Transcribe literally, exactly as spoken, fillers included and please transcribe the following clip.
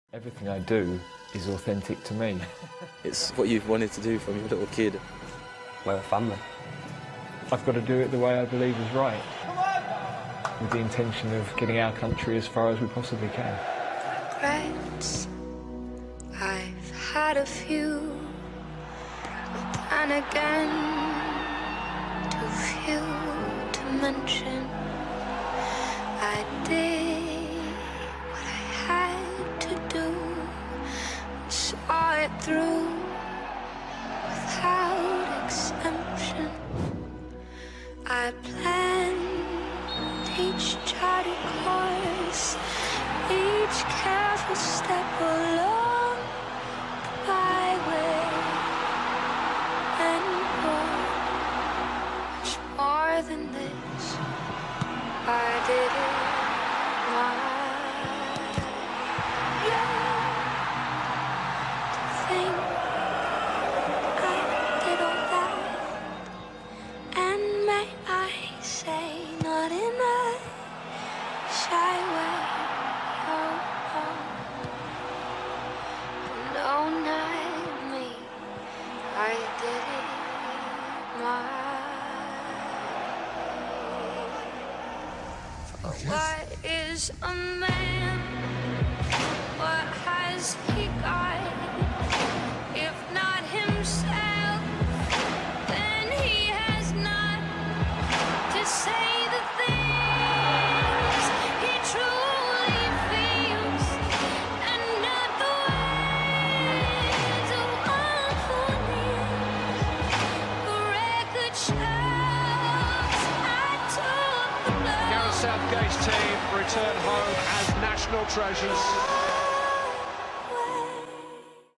Everything I do is authentic to me. It's what you've wanted to do from your little kid. We're a family. I've got to do it the way I believe is right, with the intention of getting our country as far as we possibly can. Regrets, I've had a few, but then again, too few to mention. I did what I had to do, saw it through without exemption. I planned each charted course, each careful step along the byway, and more, much more than this, I did it my way. To think I did all that, and may I say, not in a shy way. Oh, oh. No, not me. I did it my way. What is a man? What has he got? If not himself, then he has not to say the things he truly feels, and not the ways of one who needs. The record shows I took the blow. Gareth Southgate's team return home as national treasures.